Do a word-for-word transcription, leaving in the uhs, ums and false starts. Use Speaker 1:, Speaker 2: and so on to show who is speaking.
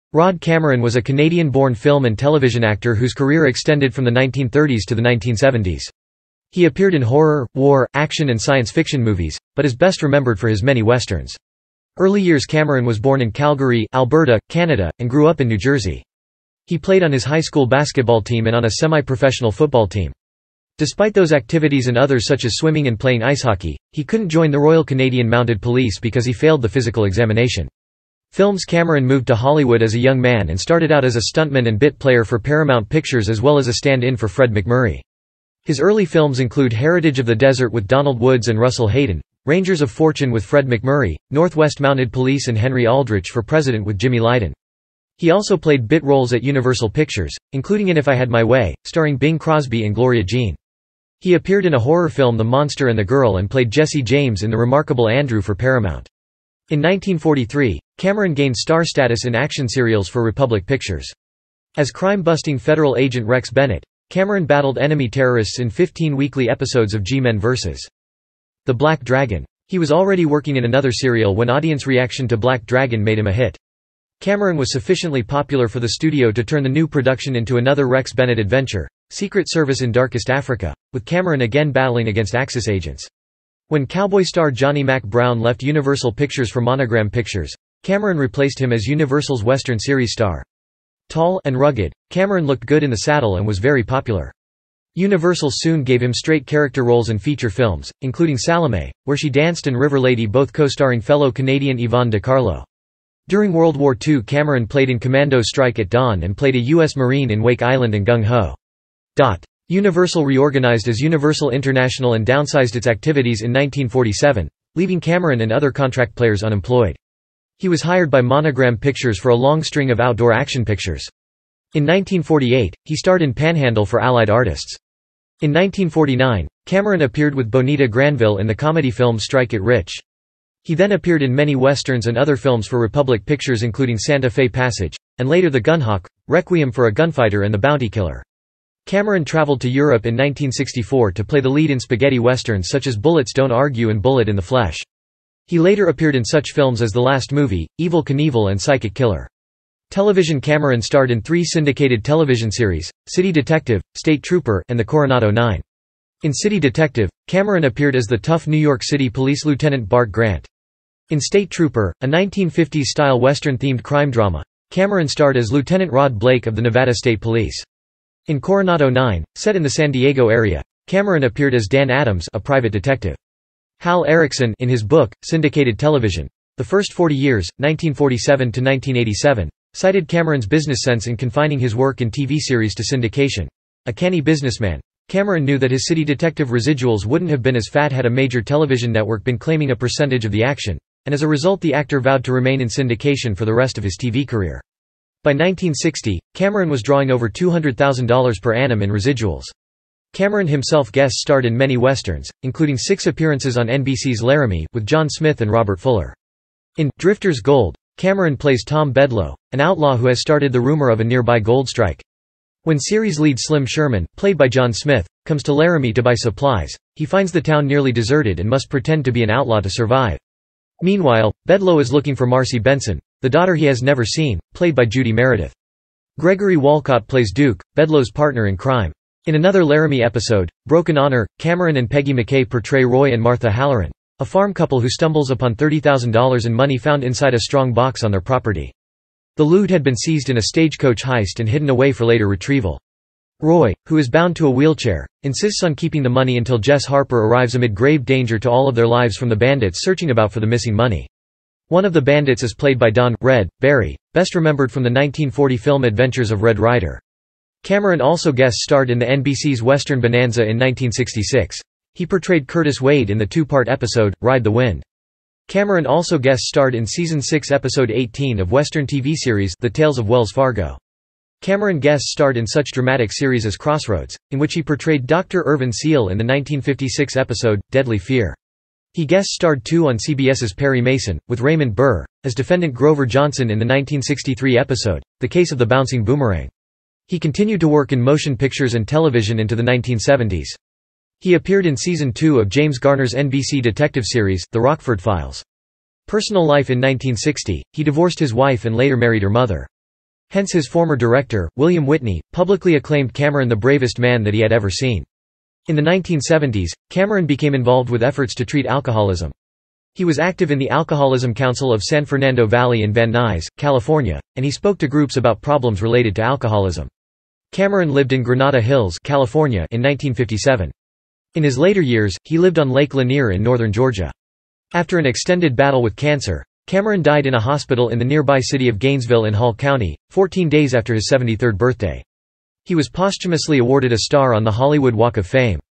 Speaker 1: Rod Cameron was a Canadian-born film and television actor whose career extended from the nineteen thirties to the nineteen seventies. He appeared in horror, war, action and science fiction movies, but is best remembered for his many westerns. Early years Cameron was born in Calgary, Alberta, Canada, and grew up in New Jersey. He played on his high school basketball team and on a semi-professional football team. Despite those activities and others such as swimming and playing ice hockey, he couldn't join the Royal Canadian Mounted Police because he failed the physical examination. Films Cameron moved to Hollywood as a young man and started out as a stuntman and bit player for Paramount Pictures as well as a stand-in for Fred MacMurray. His early films include Heritage of the Desert with Donald Woods and Russell Hayden, Rangers of Fortune with Fred MacMurray, Northwest Mounted Police and Henry Aldrich for President with Jimmy Lydon. He also played bit roles at Universal Pictures, including in If I Had My Way, starring Bing Crosby and Gloria Jean. He appeared in a horror film The Monster and the Girl and played Jesse James in The Remarkable Andrew for Paramount. In nineteen forty-three, Cameron gained star status in action serials for Republic Pictures. As crime-busting federal agent Rex Bennett, Cameron battled enemy terrorists in fifteen weekly episodes of G-Men versus. The Black Dragon. He was already working in another serial when audience reaction to Black Dragon made him a hit. Cameron was sufficiently popular for the studio to turn the new production into another Rex Bennett adventure, Secret Service in Darkest Africa, with Cameron again battling against Axis agents. When cowboy star Johnny Mac Brown left Universal Pictures for Monogram Pictures, Cameron replaced him as Universal's Western series star. Tall and rugged, Cameron looked good in the saddle and was very popular. Universal soon gave him straight character roles in feature films, including Salome, where she danced, and River Lady, both co-starring fellow Canadian Yvonne DiCarlo. During World War Two, Cameron played in Commando Strike at Dawn and played a U S Marine in Wake Island and Gung Ho. Universal reorganized as Universal International and downsized its activities in nineteen forty-seven, leaving Cameron and other contract players unemployed. He was hired by Monogram Pictures for a long string of outdoor action pictures. In nineteen forty-eight, he starred in Panhandle for Allied Artists. In nineteen forty-nine, Cameron appeared with Bonita Granville in the comedy film Strike It Rich. He then appeared in many westerns and other films for Republic Pictures including Santa Fe Passage, and later The Gunhawk, Requiem for a Gunfighter and The Bounty Killer. Cameron traveled to Europe in nineteen sixty-four to play the lead in spaghetti westerns such as Bullets Don't Argue and Bullet in the Flesh. He later appeared in such films as The Last Movie, Evel Knievel and Psychic Killer. Television Cameron starred in three syndicated television series, City Detective, State Trooper, and The Coronado Nine. In City Detective, Cameron appeared as the tough New York City Police Lieutenant Bart Grant. In State Trooper, a nineteen fifties-style Western-themed crime drama, Cameron starred as Lieutenant Rod Blake of the Nevada State Police. In Coronado Nine, set in the San Diego area, Cameron appeared as Dan Adams, a private detective. Hal Erickson, in his book, Syndicated Television, The First Forty Years, nineteen forty-seven to nineteen eighty-seven, cited Cameron's business sense in confining his work in T V series to syndication. A canny businessman, Cameron knew that his City Detective residuals wouldn't have been as fat had a major television network been claiming a percentage of the action, and as a result the actor vowed to remain in syndication for the rest of his T V career. By nineteen sixty, Cameron was drawing over two hundred thousand dollars per annum in residuals. Cameron himself guest-starred in many westerns, including six appearances on N B C's Laramie, with John Smith and Robert Fuller. In Drifter's Gold, Cameron plays Tom Bedloe, an outlaw who has started the rumor of a nearby gold strike. When series lead Slim Sherman, played by John Smith, comes to Laramie to buy supplies, he finds the town nearly deserted and must pretend to be an outlaw to survive. Meanwhile, Bedloe is looking for Marcy Benson, the daughter he has never seen, played by Judy Meredith. Gregory Walcott plays Duke, Bedloe's partner in crime. In another Laramie episode, Broken Honor, Cameron and Peggy McKay portray Roy and Martha Halloran, a farm couple who stumbles upon thirty thousand dollars in money found inside a strong box on their property. The loot had been seized in a stagecoach heist and hidden away for later retrieval. Roy, who is bound to a wheelchair, insists on keeping the money until Jess Harper arrives amid grave danger to all of their lives from the bandits searching about for the missing money. One of the bandits is played by Don Red Barry, best remembered from the nineteen forty film Adventures of Red Ryder. Cameron also guest-starred in the N B C's Western Bonanza in nineteen sixty-six. He portrayed Curtis Wade in the two-part episode, Ride the Wind. Cameron also guest-starred in Season six Episode eighteen of Western T V series The Tales of Wells Fargo. Cameron guest-starred in such dramatic series as Crossroads, in which he portrayed Doctor Irvin Seal in the nineteen fifty-six episode, Deadly Fear. He guest-starred too on CBS's Perry Mason, with Raymond Burr, as Defendant Grover Johnson in the nineteen sixty-three episode, The Case of the Bouncing Boomerang. He continued to work in motion pictures and television into the nineteen seventies. He appeared in Season two of James Garner's N B C detective series, The Rockford Files. Personal life. In nineteen sixty, he divorced his wife and later married her mother. Hence his former director, William Whitney, publicly acclaimed Cameron the bravest man that he had ever seen. In the nineteen seventies, Cameron became involved with efforts to treat alcoholism. He was active in the Alcoholism Council of San Fernando Valley in Van Nuys, California, and he spoke to groups about problems related to alcoholism. Cameron lived in Granada Hills, California in nineteen fifty-seven. In his later years, he lived on Lake Lanier in northern Georgia. After an extended battle with cancer, Cameron died in a hospital in the nearby city of Gainesville in Hall County, fourteen days after his seventy-third birthday. He was posthumously awarded a star on the Hollywood Walk of Fame.